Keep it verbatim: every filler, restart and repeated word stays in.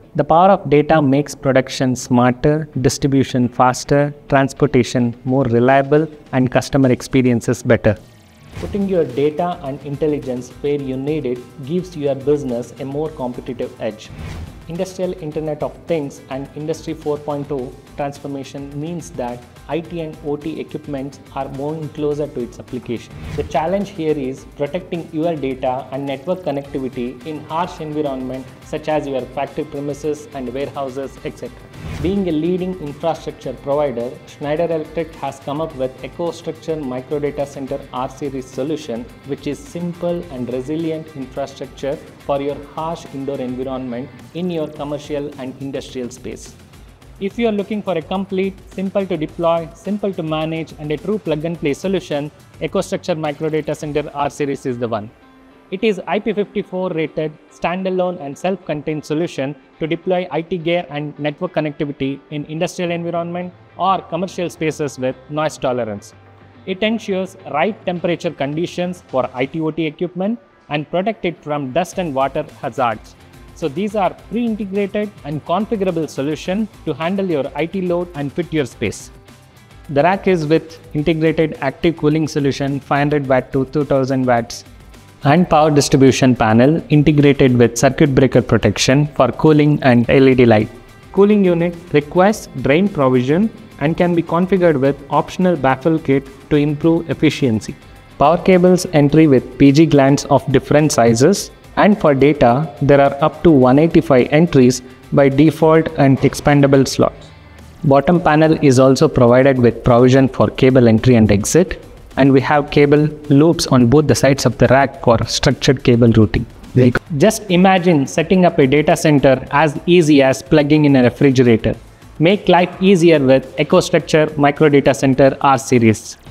The power of data makes production smarter, distribution faster, transportation more reliable, and customer experiences better. Putting your data and intelligence where you need it gives your business a more competitive edge. Industrial Internet of Things and Industry four point oh transformation means that I T and O T equipments are moving closer to its application. The challenge here is protecting your data and network connectivity in harsh environments such as your factory premises and warehouses, et cetera. Being a leading infrastructure provider, Schneider Electric has come up with EcoStruxure Microdata Center R Series solution, which is simple and resilient infrastructure for your harsh indoor environment in your commercial and industrial space. If you are looking for a complete, simple to deploy, simple to manage, and a true plug-and-play solution, EcoStruxure Microdata Center R Series is the one. It is I P fifty-four rated, standalone and self-contained solution to deploy I T gear and network connectivity in industrial environment or commercial spaces with noise tolerance. It ensures right temperature conditions for I T O T equipment and protect it from dust and water hazards. So these are pre-integrated and configurable solution to handle your I T load and fit your space. The rack is with integrated active cooling solution five hundred watt to two thousand watts and power distribution panel integrated with circuit breaker protection for cooling and L E D light. Cooling unit requires drain provision and can be configured with optional baffle kit to improve efficiency. Power cables entry with P G glands of different sizes, and for data there are up to one eighty-five entries by default and expandable slots. Bottom panel is also provided with provision for cable entry and exit, and we have cable loops on both the sides of the rack for structured cable routing. Just imagine setting up a data center as easy as plugging in a refrigerator. Make life easier with EcoStruxure Microdata Center R Series.